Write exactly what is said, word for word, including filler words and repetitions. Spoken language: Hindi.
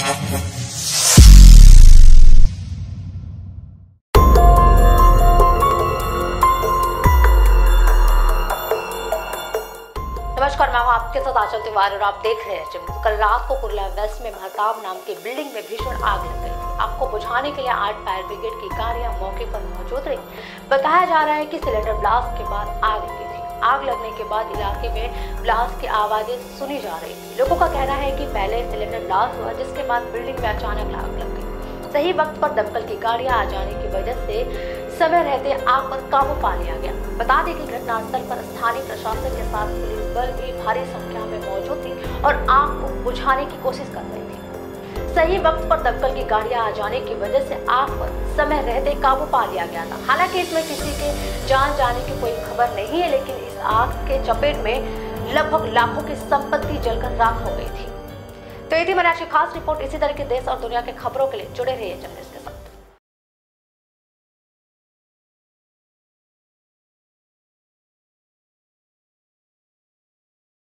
नमस्कार, मैं हूं आपके साथ आंचल तिवारी और आप देख रहे हैं चिमनी। कल रात को कुर्ला वेस्ट में महताब नाम की बिल्डिंग में भीषण आग लग गई थी। आग को बुझाने के लिए आठ फायर ब्रिगेड की गाड़ियां मौके पर मौजूद रही। बताया जा रहा है कि सिलेंडर ब्लास्ट के बाद आग लगी थी। आग लगने के बाद इलाके में ब्लास्ट की आवाजें सुनी जा रही थी। लोगों का कहना है कि पहले सिलेंडर ब्लास्ट हुआ, जिसके बाद बिल्डिंग में अचानक आग लग गई। सही वक्त पर दमकल की गाड़ियां आ जाने की वजह से समय रहते आग पर काबू पा लिया गया। बता दें कि घटनास्थल पर स्थानीय प्रशासन के साथ पुलिस बल भी भारी संख्या में मौजूद थी और आग को बुझाने की कोशिश कर रही थी। सही वक्त पर दमकल की गाड़ियां आ जाने की वजह से आग पर समय रहते काबू पा लिया गया था। हालांकि इसमें किसी के जान जाने की कोई खबर नहीं है, लेकिन इस आग के चपेट में लगभग लाखों की संपत्ति जलकर राख हो गई थी। तो ये थी मेरी आज की खास रिपोर्ट। इसी तरह के देश और दुनिया के खबरों के लिए जुड़े रहिए जर्नलिस्ट के साथ।